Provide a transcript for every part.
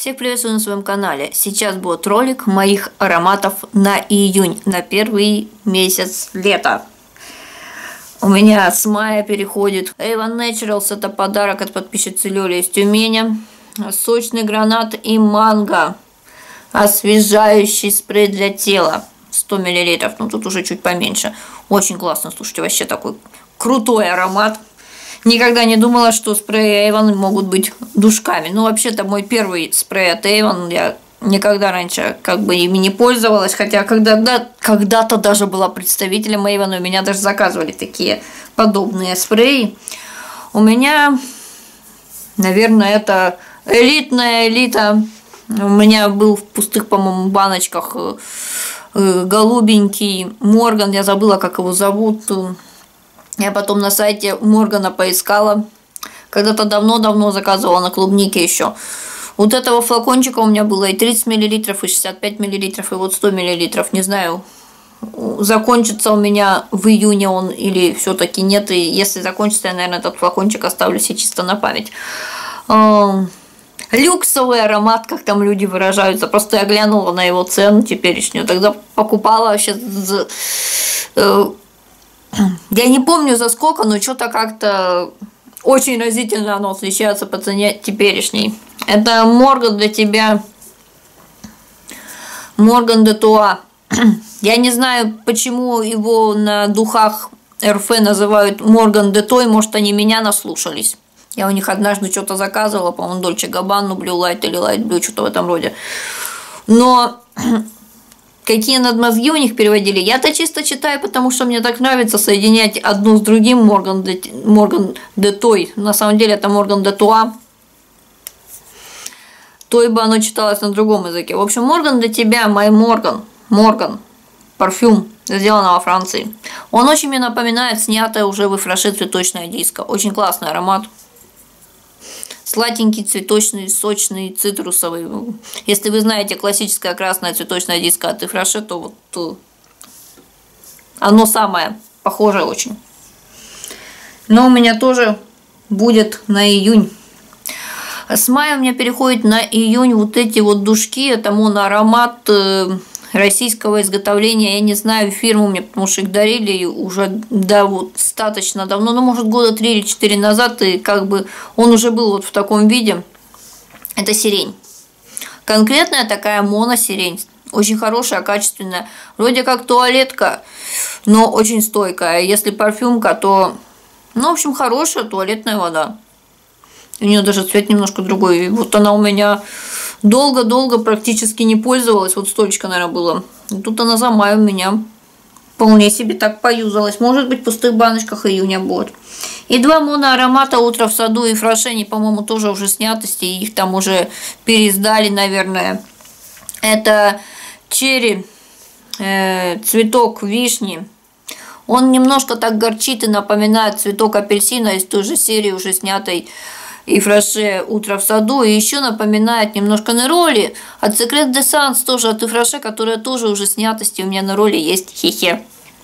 Всех приветствую на своем канале. Сейчас будет ролик моих ароматов на июнь, на первый месяц лета. У меня с мая переходит Avon Naturals, это подарок от подписчицы Лёли из Тюмени. Сочный гранат и манго. Освежающий спрей для тела. 100 мл, ну тут уже чуть поменьше. Очень классно, слушайте, вообще такой крутой аромат. Никогда не думала, что спреи Avon могут быть душками. Ну, вообще-то, мой первый спрей от Avon, я никогда раньше как бы ими не пользовалась. Хотя когда-то даже была представителем Avon, у меня даже заказывали такие подобные спреи. У меня, наверное, это элитная элита. У меня был в пустых, по-моему, баночках голубенький Морган. Я забыла, как его зовут. Я потом на сайте Моргана поискала. Когда-то давно-давно заказывала на клубнике еще. Вот этого флакончика у меня было и 30 мл, и 65 мл, и вот 100 мл. Не знаю, закончится у меня в июне он или все-таки нет. И если закончится, я, наверное, этот флакончик оставлю себе чисто на память. Люксовый аромат, как там люди выражаются. Просто я глянула на его цену теперешнюю. Тогда покупала вообще... Я не помню за сколько, но что-то как-то очень разительно оно отличается по цене теперешней. Это Морган для тебя. Морган де Туа. Я не знаю, почему его на духах РФ называют Морган де Той. Может, они меня наслушались. Я у них однажды что-то заказывала, по-моему, Дольче Габбану, Blue Light или Light Blue, что-то в этом роде. Но... Какие надмозги у них переводили? Я-то чисто читаю, потому что мне так нравится соединять одну с другим. Морган де Той. На самом деле это Морган де Туа. Той бы оно читалось на другом языке. В общем, Морган для тебя, мой Морган. Морган. Парфюм. Сделано во Франции. Он очень мне напоминает снятое уже в Ифраше цветочное диско. Очень классный аромат. Сладенький, цветочный, сочный, цитрусовый. Если вы знаете классическое красное цветочное диско от Ифраше, то вот оно самое похоже очень. Но у меня тоже будет на июнь. С мая у меня переходит на июнь вот эти вот душки. Это моноаромат российского изготовления. Я не знаю фирму мне, потому что их дарили уже достаточно давно, ну, может, года 3 или 4 назад, и как бы он уже был вот в таком виде. Это сирень. Конкретная такая моносирень. Очень хорошая, качественная. Вроде как туалетка, но очень стойкая. Если парфюмка, то, ну, в общем, хорошая туалетная вода. У нее даже цвет немножко другой. И вот она у меня долго-долго практически не пользовалась. Вот столько, наверное, было. И тут она за май у меня вполне себе так поюзалась. Может быть, в пустых баночках июня будет. И два моноаромата «Утро в саду» и «Фраше», они, по-моему, тоже уже снятости. Их там уже переиздали, наверное. Это черри, цветок вишни. Он немножко так горчит и напоминает цветок апельсина из той же серии, уже снятой и Фраше «Утро в саду», и еще напоминает немножко Нероли от Secret de Sans, тоже от Ифраше, которая тоже уже снятости у меня на роли есть. Хе-хе.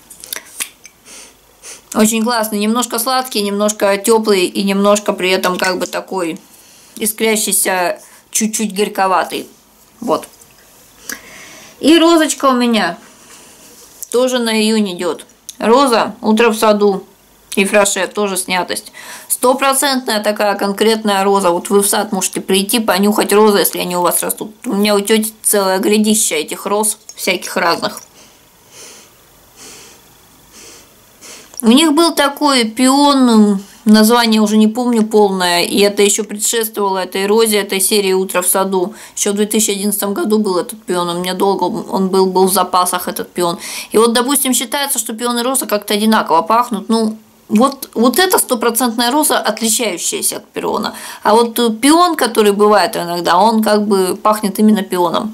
Очень классный, немножко сладкий, немножко теплый и немножко при этом как бы такой искрящийся, чуть-чуть горьковатый. Вот. И розочка у меня тоже на июнь идет. Роза «Утро в саду» и Фраше, тоже снятость. 100% такая конкретная роза. Вот вы в сад можете прийти, понюхать розы, если они у вас растут. У меня у тети целое грядище этих роз, всяких разных. У них был такой пион, название уже не помню полное, и это еще предшествовало этой розе, этой серии «Утро в саду». Еще в 2011 году был этот пион, у меня долго он был в запасах, этот пион. И вот, допустим, считается, что пион и роза как-то одинаково пахнут, ну... Вот это 100% роза, отличающаяся от пиона. А вот пион, который бывает иногда, он как бы пахнет именно пионом.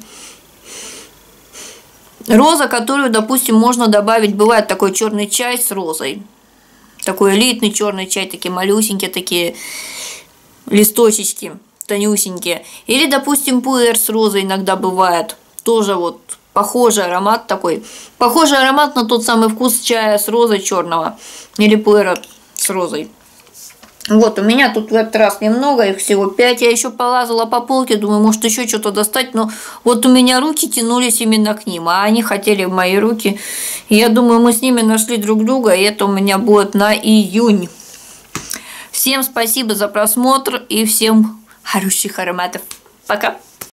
Роза, которую, допустим, можно добавить, бывает такой черный чай с розой. Такой элитный черный чай, такие малюсенькие, такие листочечки, тонюсенькие. Или, допустим, пуэр с розой иногда бывает. Тоже вот похожий аромат такой. Похожий аромат на тот самый вкус чая с розой черного. Или пуэра с розой. Вот, у меня тут в этот раз немного, их всего 5. Я еще полазала по полке, думаю, может, еще что-то достать. Но вот у меня руки тянулись именно к ним, а они хотели в мои руки. И я думаю, мы с ними нашли друг друга, и это у меня будет на июнь. Всем спасибо за просмотр и всем хороших ароматов. Пока!